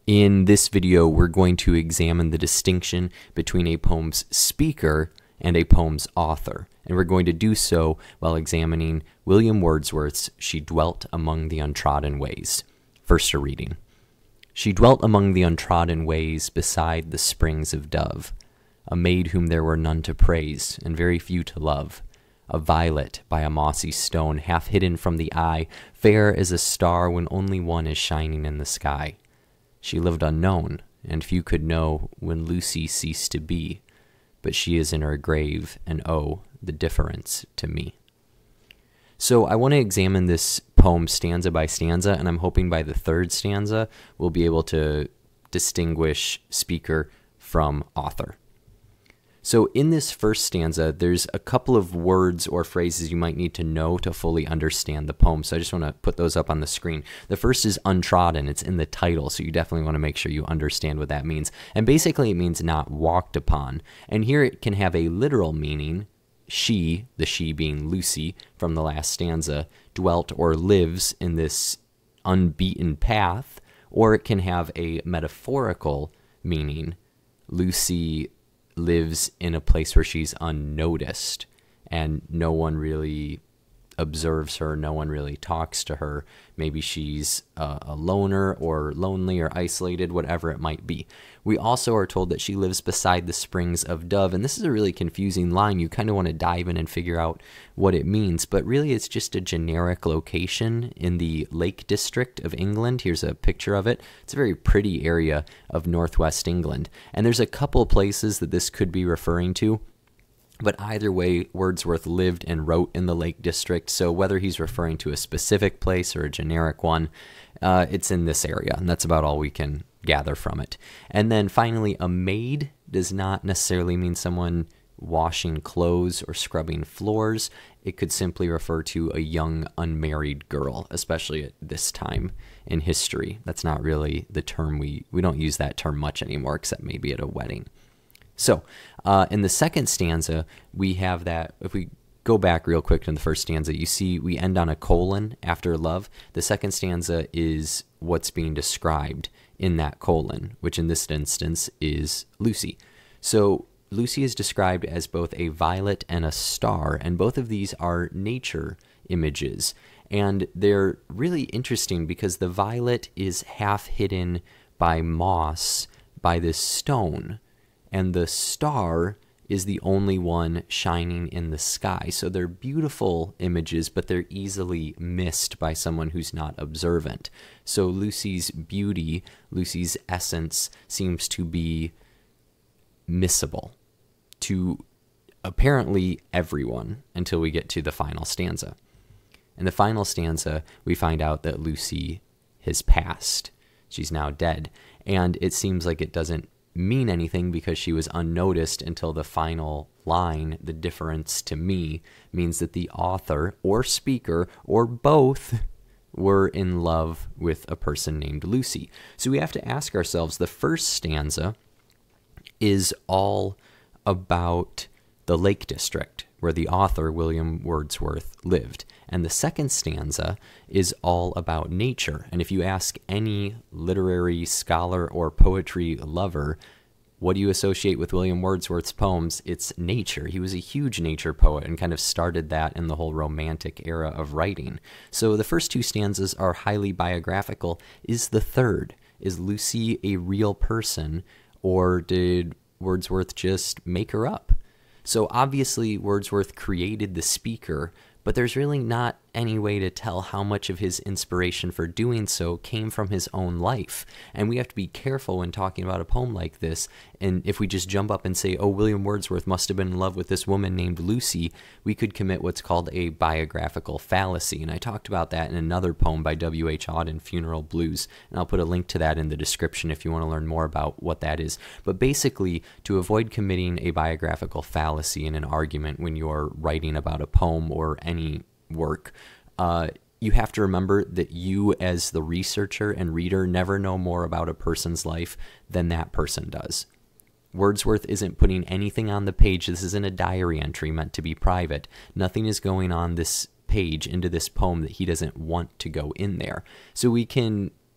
In this video, we're going to examine the distinction between a poem's speaker and a poem's author, and we're going to do so while examining William Wordsworth's She Dwelt Among the Untrodden Ways. First, a reading. She dwelt among the untrodden ways beside the springs of Dove, a maid whom there were none to praise and very few to love, a violet by a mossy stone half hidden from the eye, fair as a star when only one is shining in the sky. She lived unknown, and few could know when Lucy ceased to be, but she is in her grave, and oh, the difference to me. So I want to examine this poem stanza by stanza, and I'm hoping by the third stanza we'll be able to distinguish speaker from author. So in this first stanza, there's a couple of words or phrases you might need to know to fully understand the poem. So I just want to put those up on the screen. The first is untrodden. It's in the title, so you definitely want to make sure you understand what that means. And basically it means not walked upon. And here it can have a literal meaning. She, the she being Lucy from the last stanza, dwelt or lives in this unbeaten path, or it can have a metaphorical meaning. Lucy lives in a place where she's unnoticed and no one really observes her, no one really talks to her. Maybe she's a loner or lonely or isolated, whatever it might be. We also are told that she lives beside the springs of Dove, and this is a really confusing line. You kind of want to dive in and figure out what it means, but really it's just a generic location in the Lake District of England. Here's a picture of it. It's a very pretty area of northwest England, and there's a couple places that this could be referring to. But either way, Wordsworth lived and wrote in the Lake District, so whether he's referring to a specific place or a generic one, it's in this area, and that's about all we can gather from it. And then finally, a maid does not necessarily mean someone washing clothes or scrubbing floors. It could simply refer to a young unmarried girl, especially at this time in history. That's not really the term we don't use that term much anymore, except maybe at a wedding. So, in the second stanza, we have that, if we go back real quick to the first stanza, you see we end on a colon after love. The second stanza is what's being described in that colon, which in this instance is Lucy. So, Lucy is described as both a violet and a star, and both of these are nature images. And they're really interesting because the violet is half hidden by moss, by this stone, and the star is the only one shining in the sky. So they're beautiful images, but they're easily missed by someone who's not observant. So Lucy's beauty, Lucy's essence, seems to be missable to apparently everyone until we get to the final stanza. In the final stanza, we find out that Lucy has passed. She's now dead. And it seems like it doesn't mean anything because she was unnoticed until the final line. The difference to me means that the author or speaker or both were in love with a person named Lucy. So we have to ask ourselves, the first stanza is all about the Lake District where the author, William Wordsworth, lived. And the second stanza is all about nature. And if you ask any literary scholar or poetry lover, what do you associate with William Wordsworth's poems? It's nature. He was a huge nature poet and kind of started that in the whole Romantic era of writing. So the first two stanzas are highly biographical. Is the third? Is Lucy a real person, or did Wordsworth just make her up? So obviously Wordsworth created the speaker, but there's really not any way to tell how much of his inspiration for doing so came from his own life. And we have to be careful when talking about a poem like this. And if we just jump up and say, oh, William Wordsworth must have been in love with this woman named Lucy, we could commit what's called a biographical fallacy. And I talked about that in another poem by W.H. Auden, Funeral Blues. And I'll put a link to that in the description if you want to learn more about what that is. But basically, to avoid committing a biographical fallacy in an argument when you're writing about a poem or any work, you have to remember that you as the researcher and reader never know more about a person's life than that person does. Wordsworth isn't putting anything on the page. This isn't a diary entry meant to be private. Nothing is going on this page into this poem that he doesn't want to go in there. So we can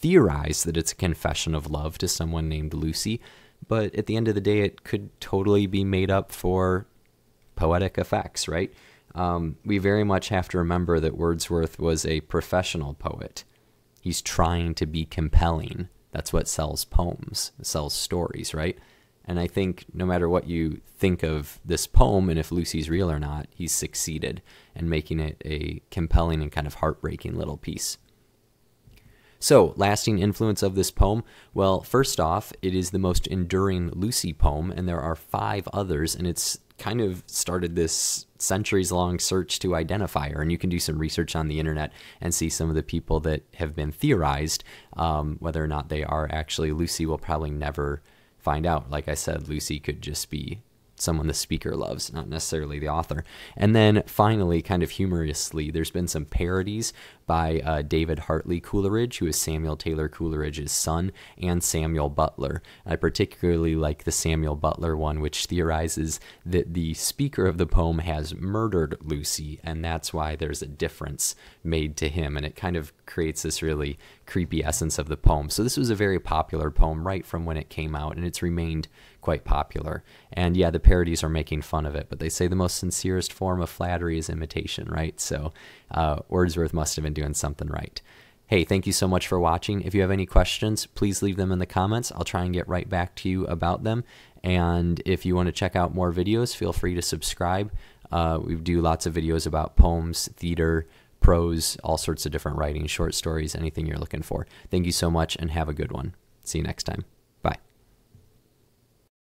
theorize that it's a confession of love to someone named Lucy, but at the end of the day, it could totally be made up for poetic effects, right? We very much have to remember that Wordsworth was a professional poet. He's trying to be compelling. That's what sells poems, it sells stories, right? And I think no matter what you think of this poem and if Lucy's real or not, he's succeeded in making it a compelling and kind of heartbreaking little piece. So, lasting influence of this poem, well, first off, it is the most enduring Lucy poem, and there are 5 others, and it's kind of started this centuries-long search to identify her, and you can do some research on the internet and see some of the people that have been theorized. Whether or not they are actually Lucy, we'll probably never find out. Like I said, Lucy could just be someone the speaker loves, not necessarily the author. And then finally, kind of humorously, there's been some parodies by David Hartley Coleridge, who is Samuel Taylor Coleridge's son, and Samuel Butler. I particularly like the Samuel Butler one, which theorizes that the speaker of the poem has murdered Lucy, and that's why there's a difference made to him, and it kind of creates this really creepy essence of the poem. So this was a very popular poem right from when it came out, and it's remained quite popular. And yeah, the parodies are making fun of it, but they say the most sincerest form of flattery is imitation, right? So Wordsworth must have been doing something right. Hey, thank you so much for watching. If you have any questions, please leave them in the comments. I'll try and get right back to you about them. And if you want to check out more videos, feel free to subscribe. We do lots of videos about poems, theater, prose, all sorts of different writing, short stories, anything you're looking for. Thank you so much and have a good one. See you next time.